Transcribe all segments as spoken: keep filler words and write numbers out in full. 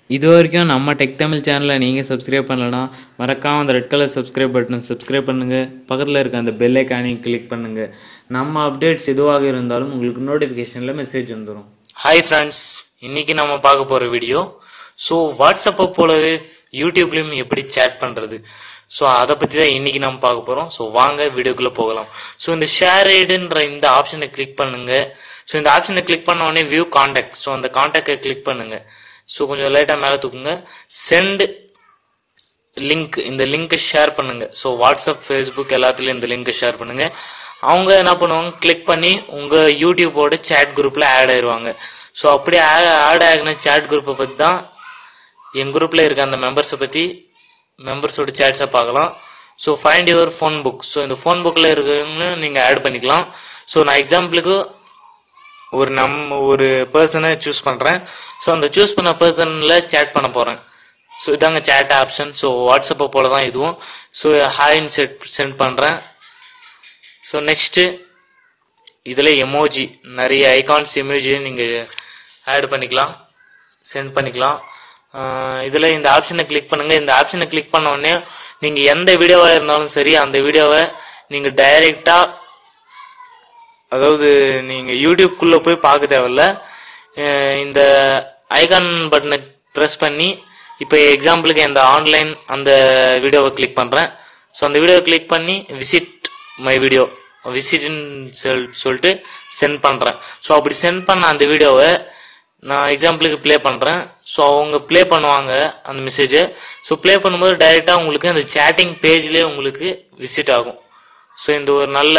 இது வரைக்கும் நம்ம டெக் தமிழ் சேனலை நீங்கள் சப்ஸ்கிரைப் பண்ணலன்னா மறக்காமல் அந்த ரெட் கலர் சப்ஸ்கிரைப் பட்டனை சப்ஸ்கிரைப் பண்ணுங்கள். பக்கத்தில் இருக்க அந்த பெல் ஐக்கானையும் கிளிக் பண்ணுங்கள். நம்ம அப்டேட்ஸ் எதுவாக இருந்தாலும் உங்களுக்கு நோட்டிஃபிகேஷனில் மெசேஜ் வந்துடும். ஹாய் ஃப்ரெண்ட்ஸ், இன்றைக்கி நம்ம பார்க்க போகிற வீடியோ ஸோ வாட்ஸ்அப்பை போலவே யூடியூப்லேயும் எப்படி சேட் பண்ணுறது, ஸோ அதை பற்றி தான் இன்றைக்கி நம்ம பார்க்க போகிறோம். ஸோ வாங்க வீடியோக்குள்ளே போகலாம். ஸோ இந்த ஷேர் ஐடுன்ற இந்த ஆப்ஷனை கிளிக் பண்ணுங்கள். ஸோ இந்த ஆப்ஷனை கிளிக் பண்ண உடனே வியூ கான்டாக்ட், ஸோ அந்த கான்டாக்டை கிளிக் பண்ணுங்கள். ஸோ கொஞ்சம் லைட்டாக மேலே தூக்குங்க. சென்ட் லிங்க், இந்த லிங்க்கை ஷேர் பண்ணுங்கள். ஸோ வாட்ஸ்அப், ஃபேஸ்புக் எல்லாத்துலேயும் இந்த லிங்க்கை ஷேர் பண்ணுங்கள். அவங்க என்ன பண்ணுவாங்க, கிளிக் பண்ணி உங்கள் யூடியூப்போட சேட் குரூப்பில் ஆட் ஆயிடுவாங்க. ஸோ அப்படியே ஆட் ஆகின சேட் குரூப்பை பற்றி தான் என் குரூப்பில் இருக்க அந்த மெம்பர்ஸை பற்றி மெம்பர்ஸோட சேட்ஸை பார்க்கலாம். So find your phone book, so இந்த ஃபோன் புக்கில் இருக்கிறவங்க நீங்கள் ஆட் பண்ணிக்கலாம். ஸோ நான் எக்ஸாம்பிளுக்கு ஒரு நம்ம ஒரு பர்சனை சூஸ் பண்ணுறேன். ஸோ அந்த சூஸ் பண்ண பர்சனில் சேட் பண்ண போகிறேன். ஸோ இதாங்க சேட் ஆப்ஷன். ஸோ வாட்ஸ்அப்பை போல தான் இதுவும். ஸோ ஹாய்ன்னு செட் சென்ட் பண்ணுறேன். ஸோ நெக்ஸ்ட்டு இதில் எமோஜி, நிறைய ஐகான்ஸ் எமோஜி நீங்கள் ஆட் பண்ணிக்கலாம், சென்ட் பண்ணிக்கலாம். இதில் இந்த ஆப்ஷனை கிளிக் பண்ணுங்கள். இந்த ஆப்ஷனை கிளிக் பண்ண உடனே நீங்கள் எந்த வீடியோவாக இருந்தாலும் சரி அந்த வீடியோவை நீங்கள் டைரெக்டாக, அதாவது நீங்கள் யூடியூப்குள்ளே போய் பார்க்க தேவையில்ல. இந்த ஐகான் பட்டனை ப்ரெஸ் பண்ணி இப்போ எக்ஸாம்பிளுக்கு இந்த ஆன்லைன் அந்த வீடியோவை கிளிக் பண்ணுறேன். ஸோ அந்த வீடியோவை கிளிக் பண்ணி விசிட் மை வீடியோ, விசிட்னு சொல் சொல்லிட்டு சென்ட் பண்ணுறேன். ஸோ அப்படி சென்ட் பண்ண அந்த வீடியோவை நான் எக்ஸாம்பிளுக்கு ப்ளே பண்ணுறேன். ஸோ அவங்க ப்ளே பண்ணுவாங்க அந்த மெசேஜை. ஸோ ப்ளே பண்ணும்போது டைரெக்டாக உங்களுக்கு அந்த சேட்டிங் பேஜ்லேயே உங்களுக்கு விசிட் ஆகும். ஸோ இந்த ஒரு நல்ல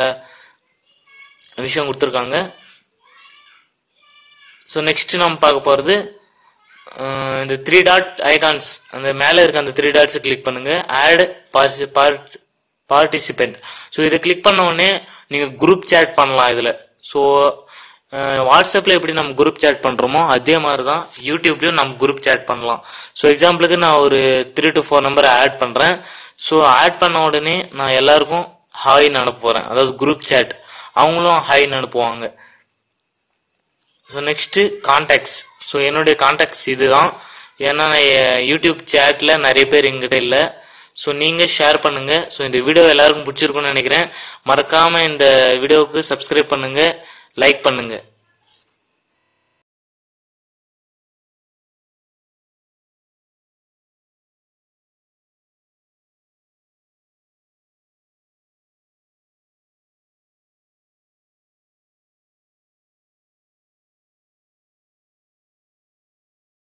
விஷயம் கொடுத்துருக்காங்க. ஸோ நெக்ஸ்ட் நம்ம பார்க்க போகிறது இந்த த்ரீ டாட் ஐகான்ஸ், அந்த மேலே இருக்க அந்த த்ரீ டாட்ஸை கிளிக் பண்ணுங்க. ஆட் பார்ட் பார்ட்டிசிபென்ட், ஸோ இதை கிளிக் பண்ண உடனே நீங்கள் குரூப் சேட் பண்ணலாம் இதில். ஸோ வாட்ஸ்அப்பில் எப்படி நம்ம குரூப் சேட் பண்ணுறோமோ அதே மாதிரி தான் யூடியூப்லேயும் நம்ம குரூப் சேட் பண்ணலாம். ஸோ எக்ஸாம்பிளுக்கு நான் ஒரு த்ரீ டு ஃபோர் நம்பரை ஆட் பண்ணுறேன். ஸோ ஆட் பண்ண உடனே நான் எல்லாருக்கும் ஹாய்ன்னு அனுப்ப போகிறேன், அதாவது குரூப் சேட். அவங்களும் ஹாய்ன்னு அனுப்புவாங்க. So next contacts. ஸோ என்னுடைய கான்டாக்ட்ஸ் இது தான். ஏன்னா நான் யூடியூப் சேட்டில் நிறைய பேர் எங்கிட்ட இல்லை. ஸோ நீங்கள் ஷேர் பண்ணுங்கள். ஸோ இந்த வீடியோ எல்லாருக்கும் பிடிச்சிருக்குன்னு நினைக்கிறேன். மறக்காமல் இந்த வீடியோவுக்கு சப்ஸ்கிரைப் பண்ணுங்கள், லைக் பண்ணுங்கள்.